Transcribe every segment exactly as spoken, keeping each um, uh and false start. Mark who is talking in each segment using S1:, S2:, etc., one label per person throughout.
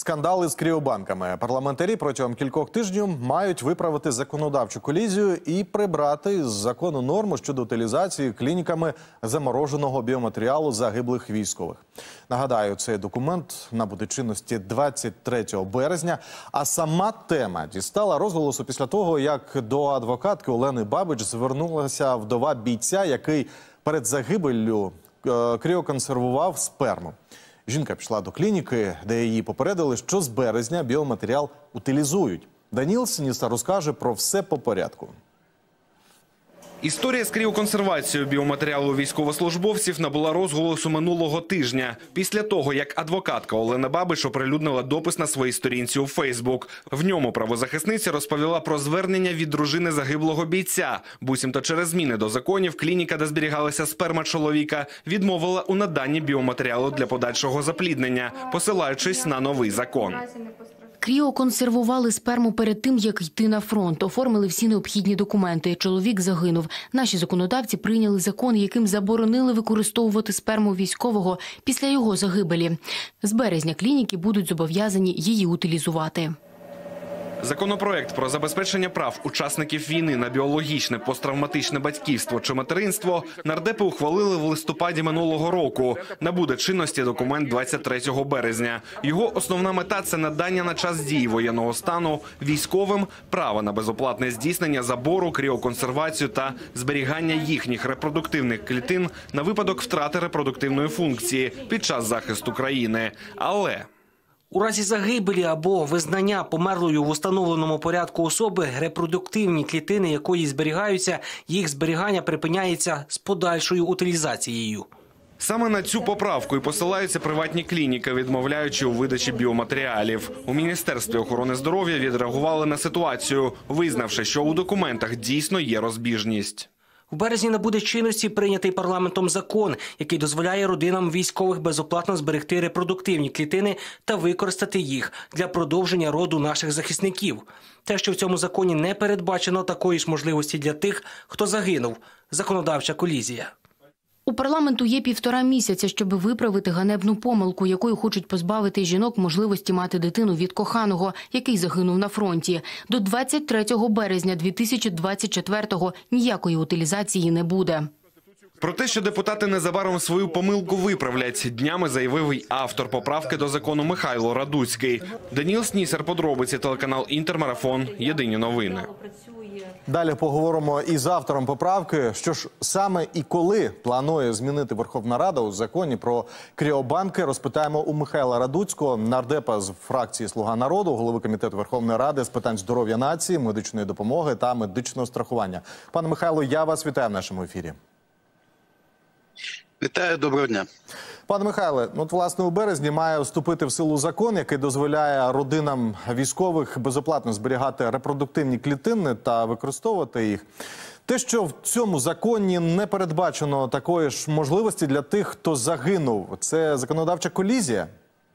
S1: Скандали з кріобанками. Парламентарі протягом кількох тижнів мають виправити законодавчу колізію і прибрати з закону норму щодо утилізації клініками замороженого біоматеріалу загиблих військових. Нагадаю, цей документ набуде чинності двадцять третього березня, а сама тема дістала розголосу після того, як до адвокатки Олени Бабич звернулася вдова бійця, який перед загибеллю е, кріоконсервував сперму. Жінка пішла до клініки, де її попередили, що з березня біоматеріал утилізують. Даніл Синіса розкаже про все по порядку.
S2: Історія з кріоконсервацією біоматеріалу військовослужбовців набула розголосу минулого тижня, після того, як адвокатка Олена Бабич оприлюднила допис на своїй сторінці у Фейсбук. В ньому правозахисниця розповіла про звернення від дружини загиблого бійця. Буцімто через зміни до законів клініка, де зберігалася сперма чоловіка, відмовила у наданні біоматеріалу для подальшого запліднення, посилаючись на новий закон.
S3: Кріоконсервували сперму перед тим, як йти на фронт. Оформили всі необхідні документи. Чоловік загинув. Наші законодавці прийняли закон, яким заборонили використовувати сперму військового після його загибелі. З березня клініки будуть зобов'язані її утилізувати.
S2: Законопроект про забезпечення прав учасників війни на біологічне, посттравматичне батьківство чи материнство нардепи ухвалили в листопаді минулого року. Набуде чинності документ двадцять третього березня. Його основна мета – це надання на час дії воєнного стану військовим права на безоплатне здійснення забору, кріоконсервацію та зберігання їхніх репродуктивних клітин на випадок втрати репродуктивної функції під час захисту країни. Але...
S4: У разі загибелі або визнання померлою в установленому порядку особи, репродуктивні клітини якої зберігаються, їх зберігання припиняється з подальшою утилізацією.
S2: Саме на цю поправку і посилаються приватні клініки, відмовляючи у видачі біоматеріалів. У Міністерстві охорони здоров'я відреагували на ситуацію, визнавши, що у документах дійсно є розбіжність.
S4: В березні набуде чинності прийнятий парламентом закон, який дозволяє родинам військових безоплатно зберегти репродуктивні клітини та використати їх для продовження роду наших захисників. Те, що в цьому законі не передбачено такої ж можливості для тих, хто загинув. Законодавча колізія.
S3: У парламенту є півтора місяця, щоб виправити ганебну помилку, якою хочуть позбавити жінок можливості мати дитину від коханого, який загинув на фронті. До двадцять третього березня дві тисячі двадцять четвертого ніякої утилізації не буде.
S2: Про те, що депутати незабаром свою помилку виправлять, днями заявив й автор поправки до закону Михайло Радуцький. Даніл Снісер, подробиці, телеканал «Інтермарафон», єдині новини.
S1: Далі поговоримо із автором поправки, що ж саме і коли планує змінити Верховна Рада у законі про кріобанки. Розпитаємо у Михайла Радуцького, нардепа з фракції «Слуга народу», голови Комітету Верховної Ради з питань здоров'я нації, медичної допомоги та медичного страхування. Пане Михайло, я вас вітаю в нашому ефірі.
S5: Вітаю, доброго дня.
S1: Пане Михайле, ну, от, власне, у березні має вступити в силу закон, який дозволяє родинам військових безоплатно зберігати репродуктивні клітини та використовувати їх. Те, що в цьому законі не передбачено такої ж можливості для тих, хто загинув, це законодавча колізія?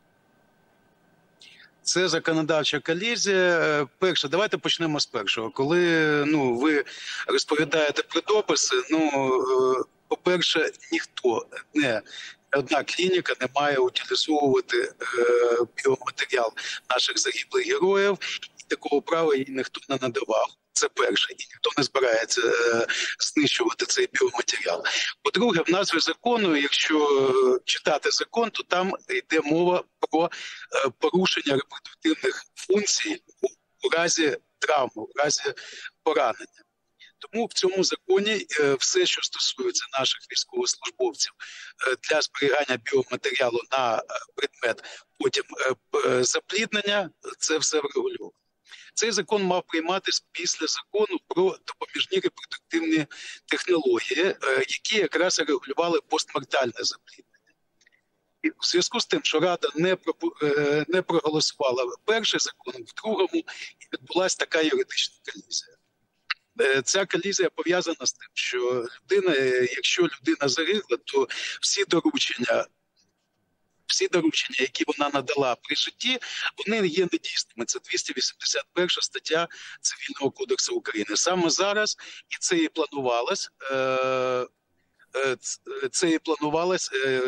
S5: Це законодавча колізія. Перше, давайте почнемо з першого. Коли ну, ви розповідаєте про дописи, ну, по-перше, ніхто, не одна клініка не має утилізовувати е, біоматеріал наших загиблих героїв. І такого права їй ніхто не надавав. Це перше. І ніхто не збирається е, знищувати цей біоматеріал. По-друге, в назві закону, якщо читати закон, то там йде мова про е, порушення репродуктивних функцій у, у разі травми, у разі поранення. Тому в цьому законі все, що стосується наших військовослужбовців для зберігання біоматеріалу на предмет потім запліднення, це все врегульовано. Цей закон мав прийматися після закону про допоміжні репродуктивні технології, які якраз регулювали постмортальне запліднення. І в зв'язку з тим, що Рада не, про, не проголосувала перший закон, в другому і відбулася така юридична колізія. Ця колізія пов'язана з тим, що людина, якщо людина загибла, то всі доручення, всі доручення, які вона надала при житті, вони є недійсними. Це двісті вісімдесят перша стаття Цивільного кодексу України. Саме зараз, і це і планувалось, це і планувалось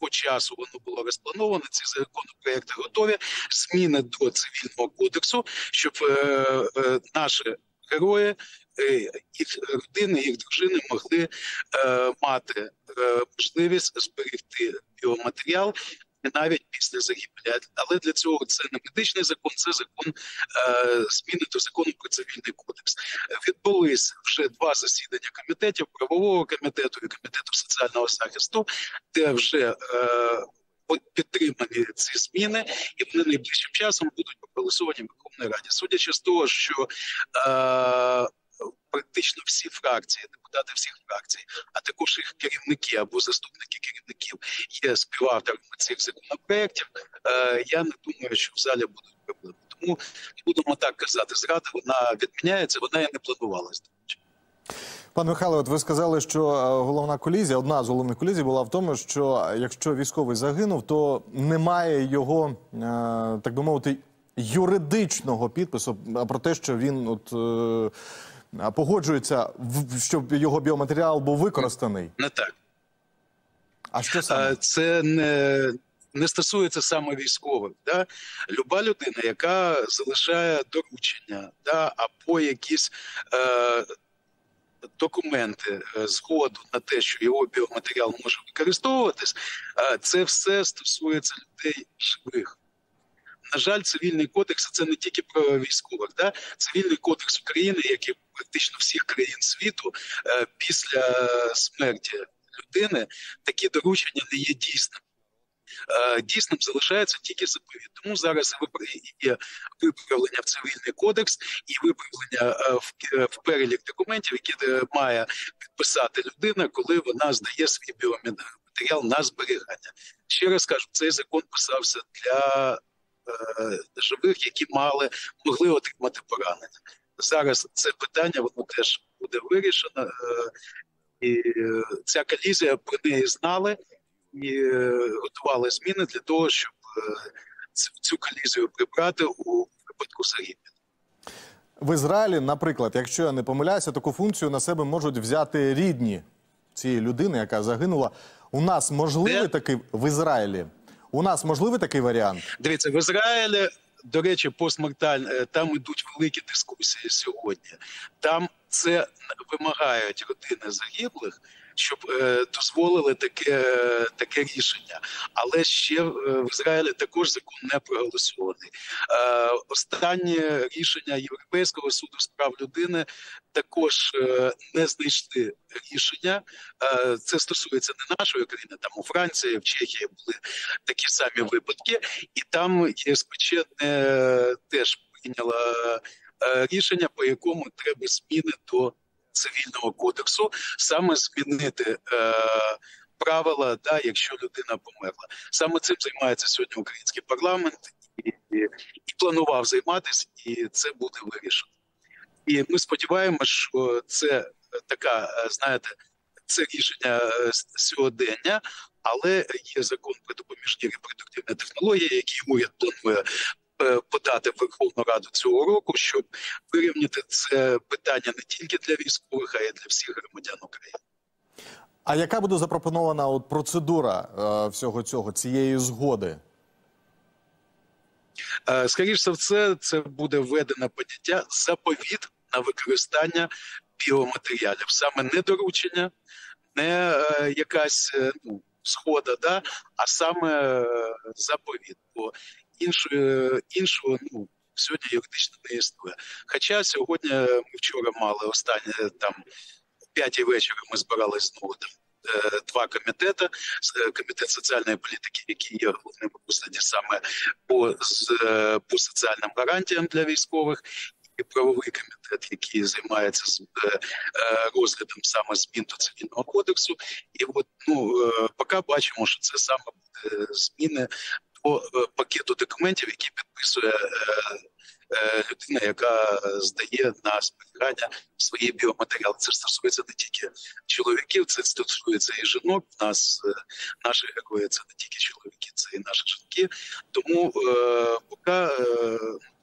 S5: по часу воно було розплановано, ці законопроекти готові, зміни до Цивільного кодексу, щоб е, е, наші герої, е, їх родини, їх дружини могли е, мати е, можливість зберегти біоматеріал навіть після загибелі. Але для цього це не медичний закон, це закон, е, зміни до закону про Цивільний кодекс. Відбулись вже два засідання комітетів, правового комітету і комітету соціального захисту, де вже е, підтримані ці зміни, і вони найближчим часом будуть проголосовані в Верховній Раді. Судячи з того, що е, практично всі фракції, депутати всіх фракцій, а також їх керівники або заступники керівників є співавторами цих законопроєктів, е, я не думаю, що в залі будуть проблеми. Тому будемо так казати, зрада, вона відміняється, вона і не планувалась.
S1: Пане Михайло, от ви сказали, що головна колізія, одна з головних колізій була в тому, що якщо військовий загинув, то немає його, так би мовити, юридичного підпису про те, що він от, погоджується, щоб його біоматеріал був використаний.
S5: Не так.
S1: А що саме?
S5: Це не, не стосується саме військових. Да? Люба людина, яка залишає доручення, да, або якісь е, документи, згоду на те, що його біоматеріал може використовуватись, е, це все стосується людей живих. На жаль, Цивільний кодекс – це не тільки про військових. Да? Цивільний кодекс України, як і практично всіх країн світу, е, після смерті людини такі доручення не є дійсним. Е, дійсним залишається тільки заповіт. Тому зараз є виправлення в Цивільний кодекс і виправлення е, в, в перелік документів, які має підписати людина, коли вона здає свій біоматеріал на зберігання. Ще раз кажу, цей закон писався для живих, які мали, могли отримати поранення. Зараз це питання, воно теж буде вирішено. І ця колізія, про неї знали і готували зміни для того, щоб цю колізію прибрати у випадку загибелі.
S1: В Ізраїлі, наприклад, якщо я не помиляюся, таку функцію на себе можуть взяти рідні цієї людини, яка загинула. У нас можливий Де? такий в Ізраїлі? У нас можливий такий варіант?
S5: Дивіться, в Ізраїлі, до речі, постмортально, там ідуть великі дискусії сьогодні. Там це вимагають родини загиблих, щоб е, дозволили таке, таке рішення. Але ще в Ізраїлі також закон не проголосований. Е, останнє рішення Європейського суду з прав людини також е, не знайшли рішення. Е, це стосується не нашої країни, там у Франції, в Чехії були такі самі випадки. І там ЄСПЧ не, теж прийняла е, рішення, по якому треба зміни до Цивільного кодексу, саме змінити е, правила, да, якщо людина померла. Саме цим займається сьогодні український парламент і, і, і планував займатися, і це буде вирішено. І ми сподіваємося, що це така, знаєте, це рішення сьогодення, але є закон про допоміжні репродуктивні технології, який уряд планує подати в Верховну Раду цього року, щоб вирівняти це питання не тільки для військових, а й для всіх громадян України.
S1: А яка буде запропонована от процедура е, всього цього, цієї згоди?
S5: Е, скоріше за все, це буде введено поняття заповіт на використання біоматеріалів. Саме не доручення, не е, якась ну, згода, да, а саме е, заповіт. Бо Іншого, іншого ну, сьогодні юридично не існує. Хоча сьогодні ми вчора мали останнє, там, о п'ятій вечора ми збирались знову там, два комітети. Комітет соціальної політики, який є головним посаді саме по, по соціальним гарантіям для військових, і правовий комітет, який займається з розглядом саме змін до Цивільного кодексу. І от, ну, поки бачимо, що це саме буде зміни по пакету документів, які підписує е, е, людина, яка здає на зберігання свої біоматеріали. Це стосується не тільки чоловіків, це стосується і жінок. У нас е, наші герої – це не тільки чоловіки, це і наші жінки. Тому е, поки е,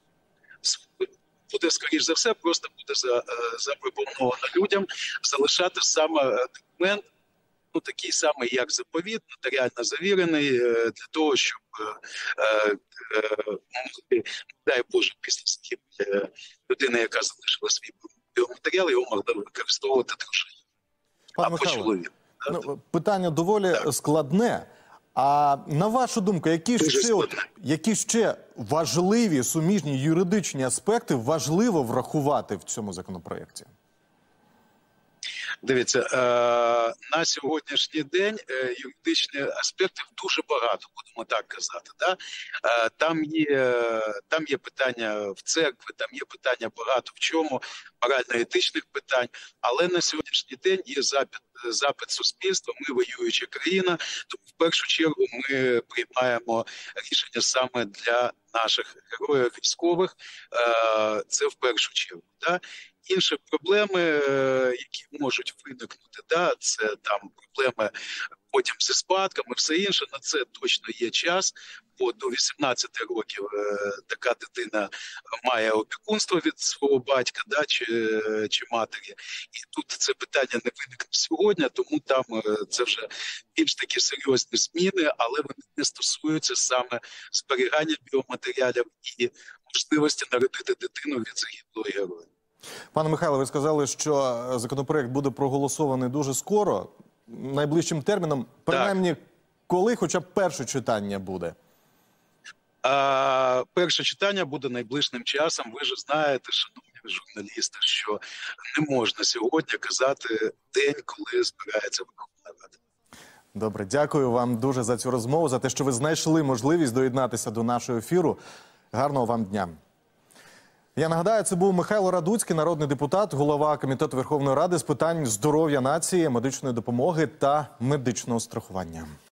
S5: буде, скоріш за все, просто буде за, е, запропоновано людям залишати саме документ ну такий самий, як заповіт, нотаріально завірений, для того, щоб е, е, дай Боже, після загибелі людини, яка залишила свій біоматеріал, його могли використовувати дружина.
S1: Пане
S5: Або
S1: Михайло,
S5: чоловік.
S1: ну, питання доволі так. складне. А на вашу думку, які ще, от, які ще важливі суміжні юридичні аспекти важливо врахувати в цьому законопроєкті?
S5: Дивіться, на сьогоднішній день юридичних аспектів дуже багато, будемо так казати. Да? Там є, там є питання в церкві, там є питання багато в чому, морально-етичних питань, але на сьогоднішній день є запит, запит суспільства, ми воююча країна, тому в першу чергу ми приймаємо рішення саме для наших героїв військових, це в першу чергу. Да? Інші проблеми, які можуть виникнути, да, це там проблеми потім зі спадками, все інше, на це точно є час, бо до вісімнадцяти років така дитина має опікунство від свого батька, да, чи, чи матері. І тут це питання не виникне сьогодні, тому там це вже більш такі серйозні зміни, але вони не стосуються саме зберігання біоматеріалів і можливості народити дитину від загиблого героя.
S1: Пане Михайло, ви сказали, що законопроект буде проголосований дуже скоро, найближчим терміном. Принаймні, коли хоча б перше читання буде?
S5: А, перше читання буде найближчим часом. Ви ж знаєте, шановні журналісти, що не можна сьогодні казати день, коли збирається Верховна Рада.
S1: Добре, дякую вам дуже за цю розмову, за те, що ви знайшли можливість доєднатися до нашого ефіру. Гарного вам дня. Я нагадаю, це був Михайло Радуцький, народний депутат, голова Комітету Верховної Ради з питань здоров'я нації, медичної допомоги та медичного страхування.